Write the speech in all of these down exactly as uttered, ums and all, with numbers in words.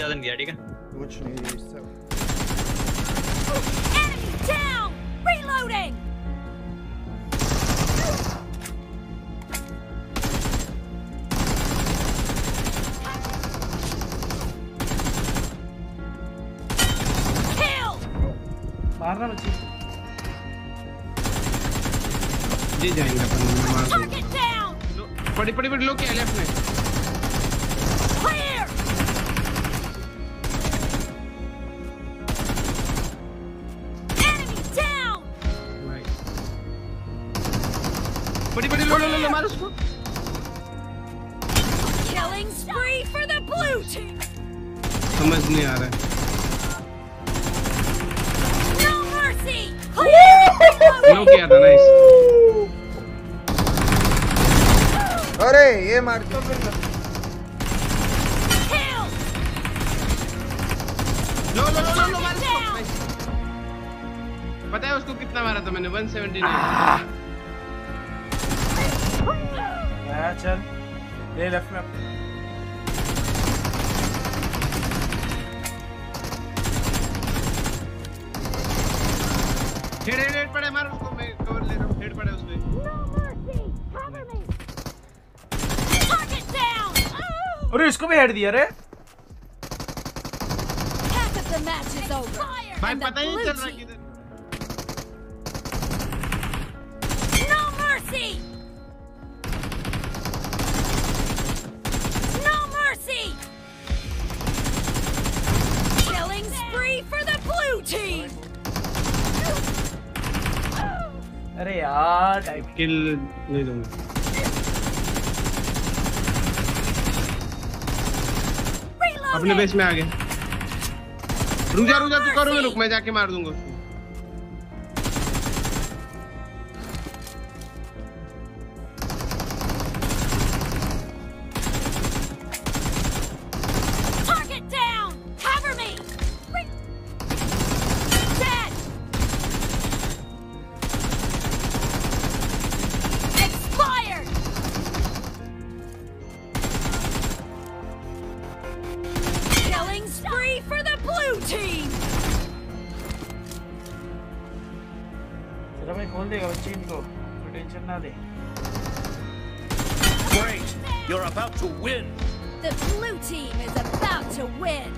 ज्यादा नहीं दिया, ठीक है? कुछ नहीं इससे। Enemy down! Reloading! Kill! मारना बच्ची। जी जाएंगे अपन मार। Target down! पड़ी पड़ी पड़ी लोग क्या लेफ्ट में? Clear! Enemy down! बड़ी बड़ी लो लो लो मार उसको। Killing spree for the blue team! समझ नहीं आ रहा है। No mercy! Clear! लो किया था नाइस। अरे ये मार तो फिर लो लो लो लो लो मार उसको। पता है उसको कितना मारा था मैंने? one seventy-nine। आया चल ले लेफ्ट में अपने। हेड हेड हेड पड़े मार उसको। मैं कवर ले रहा हूँ। हेड पड़े उसपे। अरे इसको भी हेड दिया रे। भाई पता ही नहीं चल रहा किधर। No mercy! No mercy! Killing spree for the blue team! अरे यार टाइम किल नहीं दूंगा। अपने बेस में आ गए। रुक जा रुक जा तू करो मैं रुक मैं जाके मार दूंगा उसको। Target down! Cover me! Dead! Expired! Killing spree for the blue team! चलो मैं खोल देगा बच्ची इनको, तो टेंशन ना ले। Great! You're about to win! The blue team is about to win!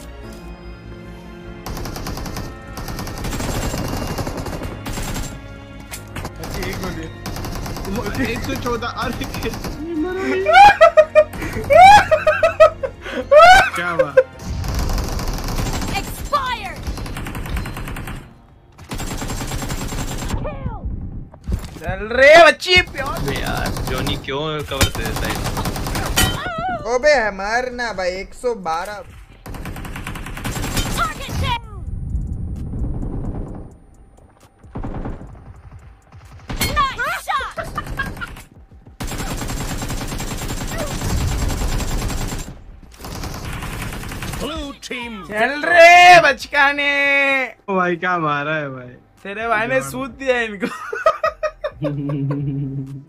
बच्ची एक गोली। एक सौ चौदह अरे क्या हुआ? Expired! चल रे बच्ची प्यार। अबे यार जॉनी क्यों कवर दे देता है? ओबे मारना भाई एक सौ बारह। Target down! Nice shot! Blue team! चल रे बचकाने। भाई क्या मारा है भाई? तेरे भाई ने सूद दिया इनको।